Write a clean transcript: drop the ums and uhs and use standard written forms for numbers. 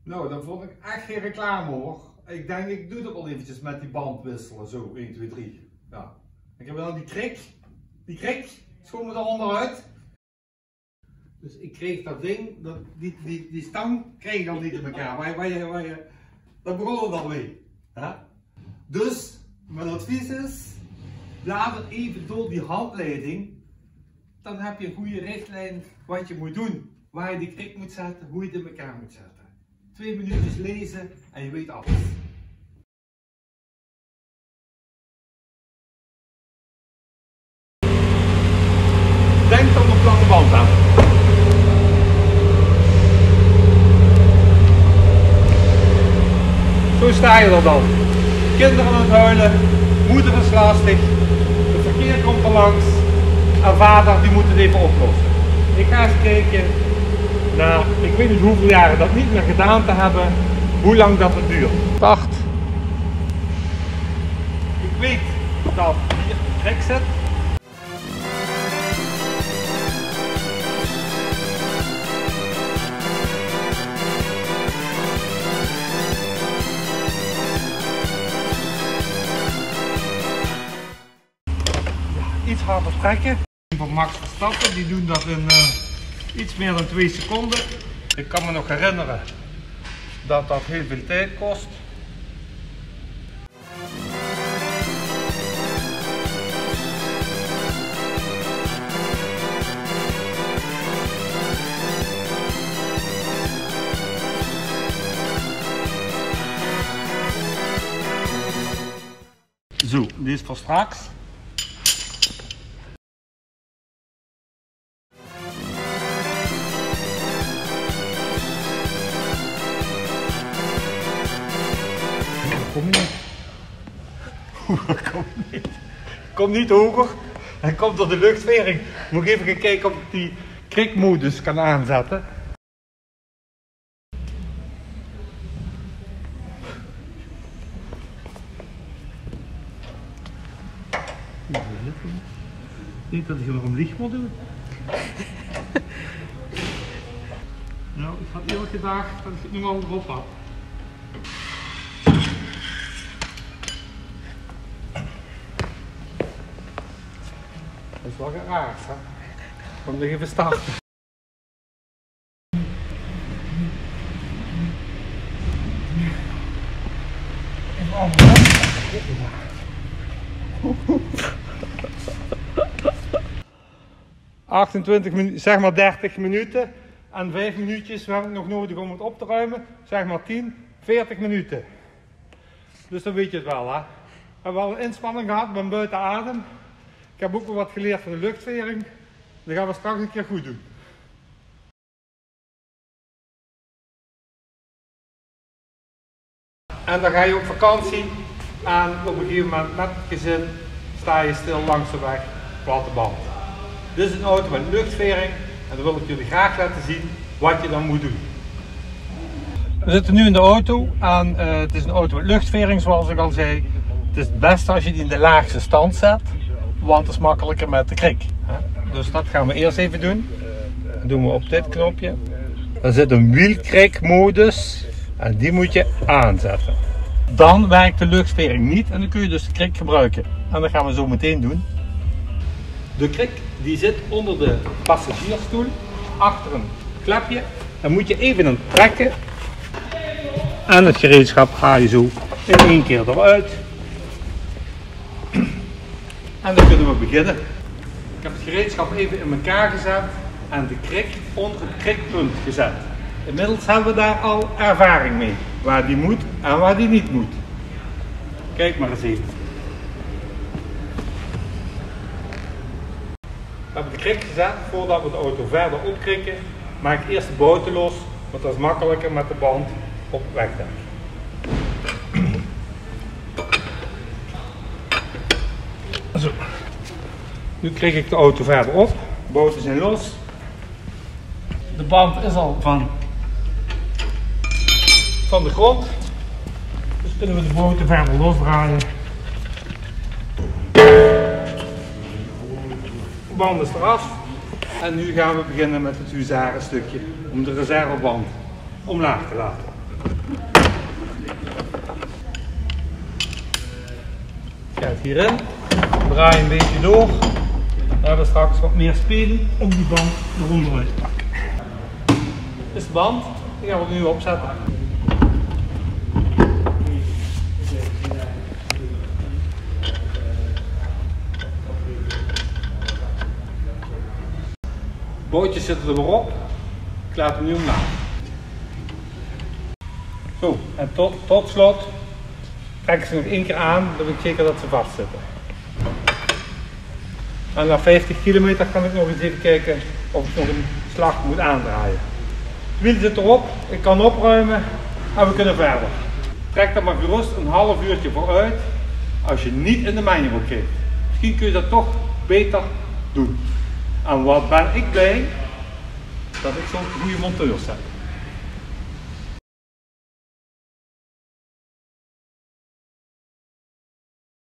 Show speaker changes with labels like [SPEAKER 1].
[SPEAKER 1] Nou, dat vond ik echt geen reclame hoor. Ik denk, ik doe het wel eventjes met die band wisselen. Zo, 1, 2, 3. Ja. Ik heb dan die krik. Die krik, schoon me er onderuit. Dus ik kreeg dat ding, die stang kreeg ik al niet in elkaar. Dat begon het alweer. Ja? Dus, mijn advies is, blader even door die handleiding. Dan heb je een goede richtlijn wat je moet doen. Waar je die krik moet zetten, hoe je het in elkaar moet zetten. 2 minuutjes lezen en je weet alles. Denk dan op lange band aan. Zo sta je er dan. Kinderen aan het huilen, moeder is lastig, het verkeer komt er langs en vader die moet het even oplossen. Ik ga eens kijken, ik weet niet hoeveel jaren dat niet meer gedaan te hebben, hoe lang dat het duurt. Start. Ik weet dat hier een krik zit. Iets harder trekken. Van Max Verstappen, die doen dat in iets meer dan 2 seconden. Ik kan me nog herinneren dat dat heel veel tijd kost. Zo, die is voor straks. Kom niet hoger. Hij komt door de luchtvering. Moet ik even gaan kijken of ik die krikmodus kan aanzetten. Niet dat ik nog een licht moet doen. Nou, ik had eerlijk gedacht dat ik het nu al erop had. Dat is wel geraakt, hè? Kom nog even starten. Zeg maar 30 minuten en 5 minuutjes heb ik nog nodig om het op te ruimen. Zeg maar 10, 40 minuten. Dus dan weet je het wel, hè? We hebben wel een inspanning gehad, ik ben buiten adem. Ik heb ook wel wat geleerd van de luchtvering. Dat gaan we straks een keer goed doen. En dan ga je op vakantie en op een gegeven moment met het gezin sta je stil langs de weg, platte band. Dit is een auto met luchtvering en dan wil ik jullie graag laten zien wat je dan moet doen. We zitten nu in de auto en het is een auto met luchtvering zoals ik al zei. Het is het beste als je die in de laagste stand zet. Want het is makkelijker met de krik. Dus dat gaan we eerst even doen. Dat doen we op dit knopje. Er zit een wielkrikmodus en die moet je aanzetten. Dan werkt de luchtvering niet en dan kun je dus de krik gebruiken. En dat gaan we zo meteen doen. De krik die zit onder de passagiersstoel, achter een klepje. Dan moet je even aan trekken. En het gereedschap haal je zo in 1 keer eruit. En dan kunnen we beginnen. Ik heb het gereedschap even in elkaar gezet en de krik onder het krikpunt gezet. Inmiddels hebben we daar al ervaring mee. Waar die moet en waar die niet moet. Kijk maar eens even. We hebben de krik gezet. Voordat we de auto verder opkrikken, maak ik eerst de bouten los. Want dat is makkelijker met de band op het wegdek. Zo. Nu krik ik de auto verder op. De bouten zijn los. De band is al van de grond. Dus kunnen we de bouten verder losdraaien. De band is eraf. En nu gaan we beginnen met het huzarenstukje om de reserveband omlaag te laten. Kijk hierin, draai een beetje door. Dan hebben we straks wat meer spelen om die band eronder uit te pakken. Dit is de band, die gaan we nu opzetten. Bootjes zitten er weer op. Ik laat hem nu omlaag. Zo, en tot slot trek ik ze nog één keer aan, dan weet ik zeker dat ze vastzitten. En na 50 kilometer kan ik nog eens even kijken of ik nog een slag moet aandraaien. Het wiel zit erop, ik kan opruimen en we kunnen verder. Trek er maar gerust een half uurtje vooruit als je niet in de manual kijkt. Misschien kun je dat toch beter doen. En wat ben ik blij dat ik zo'n goede monteur heb.